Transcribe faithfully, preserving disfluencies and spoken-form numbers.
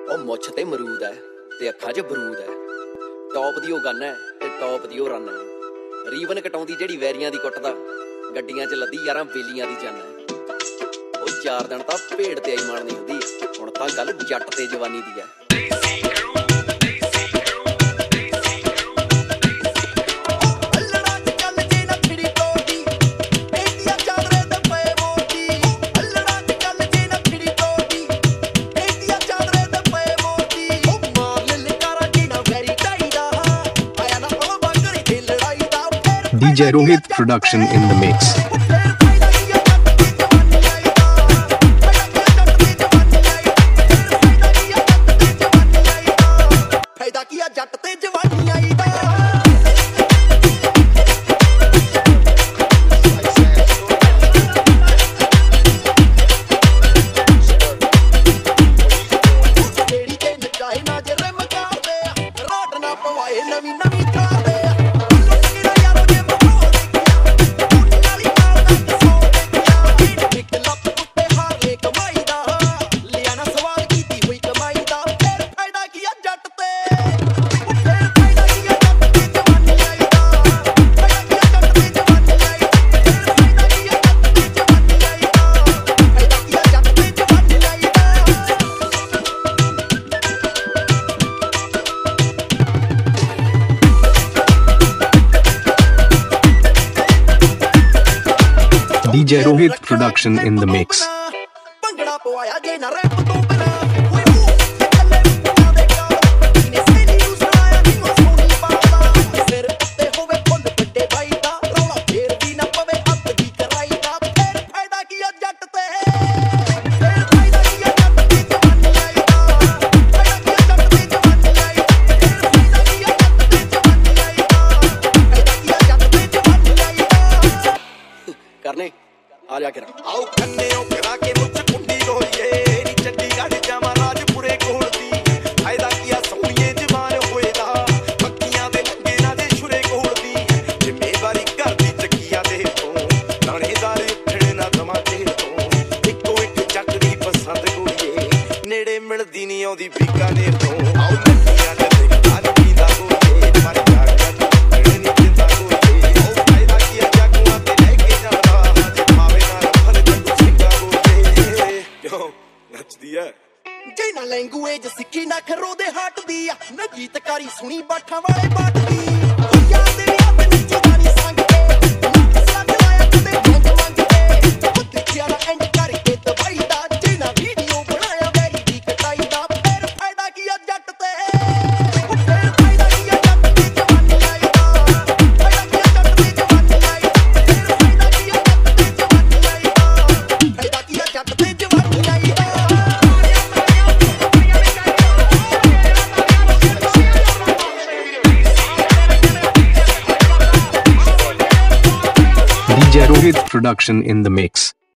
ਉਹ ਮੁੱਛ ਤੇ ਮਰੂਦ ਹੈ ਤੇ ਅੱਖਾਂ 'ਚ ਬਰੂਦ ਹੈ। ਟੌਪ ਦੀ ਉਹ ਗੰਨ ਹੈ ਤੇ ਟੌਪ ਦੀ ਉਹ ਰਨ ਹੈ। ਰੀਵਨ ਕਟਾਉਂਦੀ ਜਿਹੜੀ ਵੈਰੀਆਂ ਦੀ ਕੁੱਟਦਾ, ਗੱਡੀਆਂ 'ਚ ਲੱਦੀ ਯਾਰਾਂ ਬੇਲੀਆਂ ਦੀ ਜਾਨ ਹੈ। ਉਹ ਚਾਰ ਦਿਨ ਤਾਂ ਭੇਡ ਤੇ ਆਈ ਮਾਰਨੀ ਹੁੰਦੀ, ਹੁਣ ਤਾਂ ਗੱਲ ਜੱਟ ਤੇ ਜਵਾਨੀ ਦੀ ਹੈ। D J Rohit production in the mix. D J Rohit production in the mix. करने आ जा कर आओ खन्ने करा के मुझ कुंडी रोइए नी चंडीगढ़ जामा राजपुरे कोलदी फायदा किया सोनिए जवान होएदा पक्कियां दे लंगे ना दे छुरे कोलदी जिम्मेवारी घर दी चक्कियां दे तो थानेदार उठण ना दमा दे तो इको एक चक्करी पसंद कोईए नेड़े मिलदी नहीं आउंदी बीकानेर तो आओ लंगियां दे खान पींदा कोईए मर जागा नहीं जिंदा कोईए ओ फायदा किया जागुआ ते लेके जाना जेना लैंगुएज सिक्खी ना खरो दे हट दी ना गीतकारी सुनी बाठा वाले बाट दी याद दे याद नच्ची जानी संग के सग लाया कदे मंग मंग के देखिया ना एंड करके दवाई दा जेना वीडियो बनाया वेरी दी कटाई दा फिर फायदा किया जट ते फिर फायदा किया जट ते जवानी आई दा फायदा किया जट ते जवानी आई फिर फायदा किया जट ते जवानी आई दा फायदा किया जट ते जवानी आई दा D J Rohit production in the mix.